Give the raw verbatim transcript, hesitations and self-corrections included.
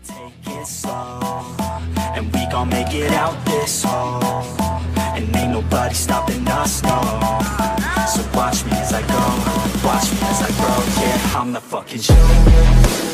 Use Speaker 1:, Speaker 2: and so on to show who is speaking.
Speaker 1: Take it slow, and we gon' make it out this hole, and ain't nobody stopping us, no. So watch me as I go, watch me as I grow, yeah, I'm the fucking shit.